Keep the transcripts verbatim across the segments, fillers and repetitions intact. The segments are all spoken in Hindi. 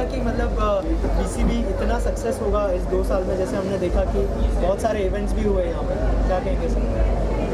कि मतलब बीसीबी इतना सक्सेस होगा इस दो साल में, जैसे हमने देखा कि बहुत सारे इवेंट्स भी हुए यहाँ पर, क्या कहेंगे sir?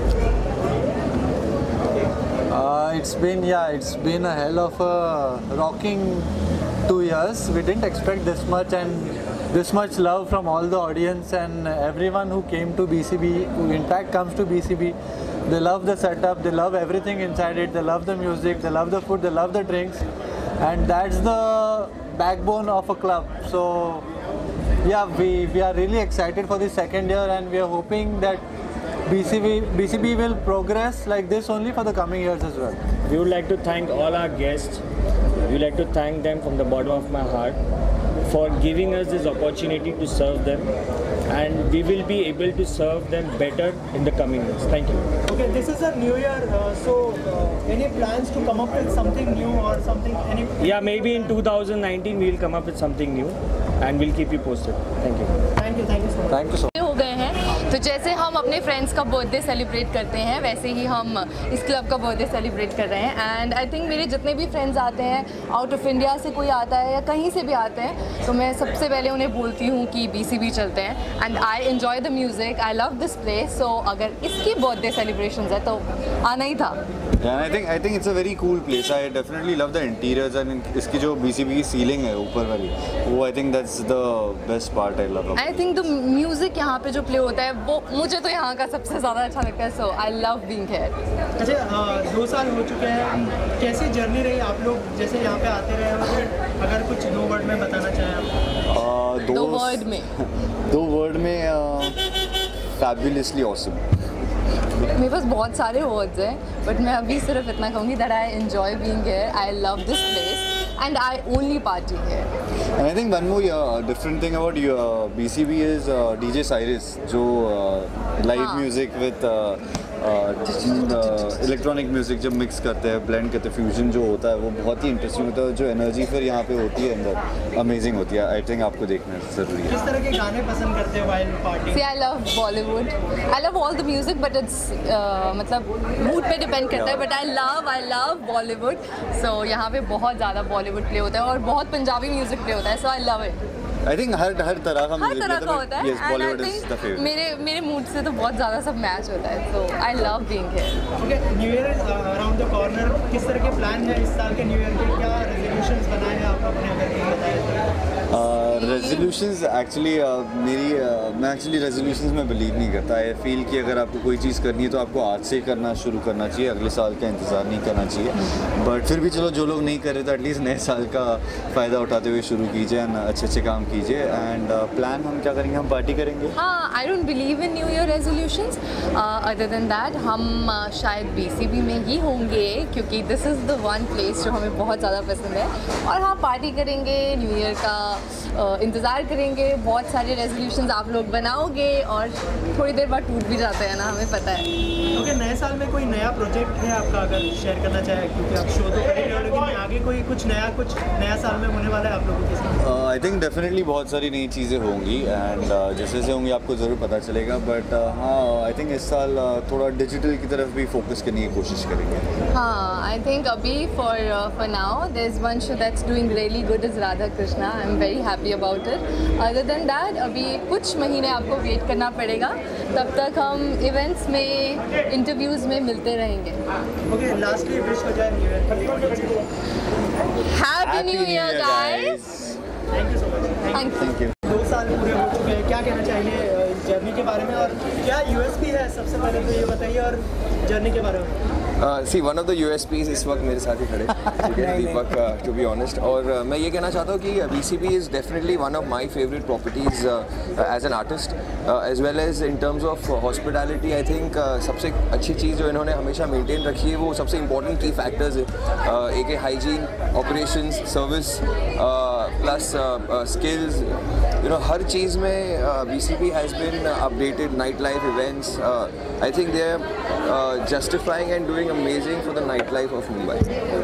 Uh, it's been yeah, it's been a hell of a rocking two years. We didn't expect this much and this much love from all the audience and everyone who came to B C B, who in fact comes to B C B. They love the setup, they love everything inside it, they love the music, they love the food, they love the drinks, and that's the backbone of a club. So yeah, we, we are really excited for the second year and we are hoping that B C B, B C B will progress like this only for the coming years as well. We would like to thank all our guests. We would like to thank them from the bottom of my heart for giving us this opportunity to serve them, and we will be able to serve them better in the coming years. Thank you. Okay, this is a new year, uh, so uh, any plans to come up with something new or something? Any? Yeah, maybe in two thousand nineteen we will come up with something new, and we'll keep you posted. Thank you. Thank you, thank you so much. Thank you so much. हो गए हैं, तो जैसे हम अपने फ्रेंड्स का बर्थडे सेलिब्रेट करते हैं वैसे ही हम इस क्लब का बर्थडे सेलिब्रेट कर रहे हैं। एंड आई थिंक मेरे जितने भी फ्रेंड्स आते हैं, आउट ऑफ इंडिया से कोई आता है या कहीं से भी आते हैं, तो मैं सबसे पहले उन्हें बोलती हूँ कि बीसीबी चलते हैं। And I enjoy the music, I love this place, so अगर इसकी बर्थडे सेलिब्रेशन है तो आना ही था। Yeah, I think I think it's a very cool place. I definitely love the interiors and इसकी जो B C B की सीलिंग है ऊपर वाली, वो I think that's the best part I love. I think the music यहाँ पे जो प्ले होता है वो मुझे तो यहाँ का सबसे ज़्यादा अच्छा लगता है, so I love being here. अच्छा, दो साल हो चुके हैं, कैसी जर्नी रही आप लोग जैसे यहाँ पे आते रहे हो? अगर कुछ दो वर्ड में बताना चाहें आप? दो वर्ड में दो वर्ड में fabulously awesome. मेरे पास बहुत सारे वर्ड्स हैं, बट मैं अभी सिर्फ इतना कहूँगी that I enjoy being here, I love this place and I only party here. And I think one more uh, different thing about uh, B C B is uh, D J Cyrus, जो uh, live हाँ. music with electronic uh, music जब मिक्स करते हैं, ब्लेंड करते हैं, फ्यूजन जो होता है वो बहुत ही इंटरेस्टिंग होता है। जो एनर्जी फिर यहाँ पे होती है अंदर, अमेजिंग होती है। आई थिंक आपको देखना ज़रूरी है। किस तरह के गाने पसंद करते हो while party? See I love Bollywood, I love all the music, but it's मतलब मूड पे डिपेंड करता है, but I love I love Bollywood. So यहाँ पे बहुत ज़्यादा बॉलीवुड प्ले होता है और बहुत पंजाबी म्यूजिक प्ले होता है, so I love it. I think हर हर तरह का हर तरह का होता है, yes, Bollywood is the favorite. मेरे मेरे मूड से तो बहुत ज़्यादा सब मैच होता है, so I love being here. Okay, new year around the corner, किस तरह के प्लान है इस साल के न्यू ईयर के? क्या रेजोल्यूशंस बनाए हैं आप अपने, अगर कहीं बताएं? रेजोल्यूशंस एक्चुअली मेरी uh, मैं एक्चुअली रेजोल्यूशंस में बिलीव नहीं करता। आई फील कि अगर आपको कोई चीज़ करनी है तो आपको आज से करना शुरू करना चाहिए, अगले साल का इंतज़ार नहीं करना चाहिए। बट फिर भी चलो, जो लोग नहीं कर रहे तो एटलीस्ट नए साल का फ़ायदा उठाते हुए शुरू कीजिए एंड अच्छे अच्छे काम कीजिए। एंड प्लान हम क्या करेंगे, हम पार्टी करेंगे। हाँ, I don't believe in new year resolutions, other than that हम uh, शायद बीसीबी में ही होंगे, क्योंकि this is the one place जो हमें बहुत ज़्यादा पसंद है। और हाँ, पार्टी करेंगे, न्यू ईयर का uh, इंतज़ार करेंगे, बहुत सारे रेजोल्यूशंस आप लोग बनाओगे और थोड़ी देर बाद टूट भी जाते हैं ना, हमें पता है। ओके okay, नए साल में कोई नया प्रोजेक्ट है आपका, अगर शेयर करना चाहे, क्योंकि आप शो तो करेंगे लेकिन आगे कोई कुछ नया कुछ नया साल में होने वाला है आप लोगों के साथ? आई थिंक डेफिनेटली बहुत सारी नई चीज़ें होंगी एंड uh, जैसे जैसे होंगी आपको ज़रूर पता चलेगा। बट uh, हाँ, आई थिंक इस साल uh, थोड़ा डिजिटल की तरफ भी फोकस करने की कोशिश करेंगे। हाँ, आई थिंक अभी for for now there is one show that's doing really good is Radha Krishna. I am very happy about it. Other than that अभी कुछ महीने आपको वेट करना पड़ेगा, तब तक हम इवेंट्स में, इंटरव्यूज़ में मिलते रहेंगे। ओके, लास्टली विश हो जाए new year. Happy new year guys. Thank you so much. Thank you. दो साल पूरे हो चुके हैं, क्या कहना चाहिए इस जर्नी के बारे में और क्या यूएसपी है, सबसे पहले तो ये बताइए, और जर्नी के बारे में। See one of the USPs इस वक्त मेरे साथ ही खड़े, ठीक है, दीपक, टू बी ऑनेस्ट। और uh, मैं ये कहना चाहता हूँ कि BCB is definitely one of my favourite properties as an artist, as well as in terms of hospitality. I think सबसे अच्छी चीज़ जो इन्होंने हमेशा मेंटेन रखी है वो सबसे इंपॉर्टेंट की फैक्टर्स है, uh, एक hygiene, operations, service plus skills, you know, हर चीज़ में BCB has been updated. Night life events, I think they are justifying and doing amazing for the night life of Mumbai.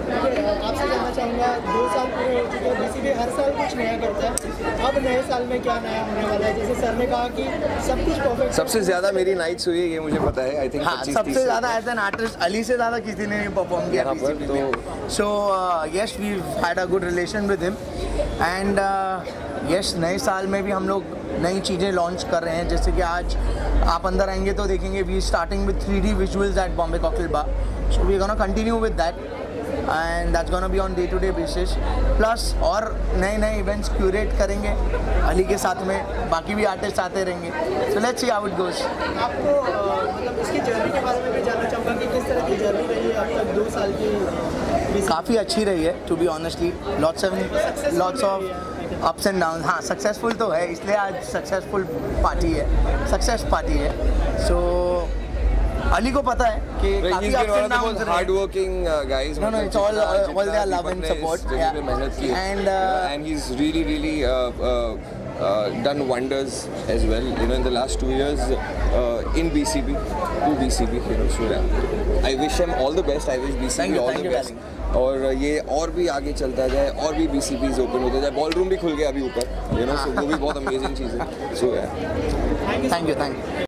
आपसे जानना चाहूँगा, दो साल पूरे हो चुके हैं, बीसीबी हर साल कुछ नया करता है, अब नए साल में क्या नया होने वाला है? जैसे सर ने कहा कि सब कुछ परफेक्ट। सबसे ज़्यादा मेरी नाइट्स हुई है, ये मुझे पता है। आई थिंक हाँ, सबसे ज़्यादा एज एन आर्टिस्ट अली से ज़्यादा किसी ने परफॉर्म किया यहाँ पर, तो so yes we had a good relation with him and yes नए साल में भी हम लोग नई चीज़ें लॉन्च कर रहे हैं, जैसे कि आज आप अंदर आएंगे तो देखेंगे we starting with three D visuals at Bombay Cocktail Bar, so we gonna continue with that and that's gonna be on day to day basis. Plus और नए नए इवेंट्स क्यूरेट करेंगे अली के साथ में, बाकी भी आर्टिस्ट आते रहेंगे, so let's see how it goes. आपको अ, मतलब इसकी जर्नी के बारे में भी जानना चाहूँगा कि किस तरह की जर्नी रही है अब तक दो साल की। काफ़ी अच्छी रही है to be honestly, lots of lots of ups and down. हाँ सक्सेसफुल तो है, इसलिए आज सक्सेसफुल पार्टी है, सक्सेस पार्टी है। सो अली को पता है कि काफी अप्स एंड डाउन्स रहे। Hard working guys. No, no, it's all uh, all their love and support. Yeah. मेहनत की And uh, and he's really really uh, uh, uh, done wonders as well. You know, in the last two years uh, in B C B, to B C B, you know, so yeah. I wish him all the best. I wish B C B Thank you, all thank the you, best. darling. और ये और भी आगे चलता जाए, और भी B C Bs ओपन होते जाए, बॉल रूम भी खुल गया अभी ऊपर, you know, so वो भी बहुत अमेजिंग चीज़ है. So yeah. thank you, thank you.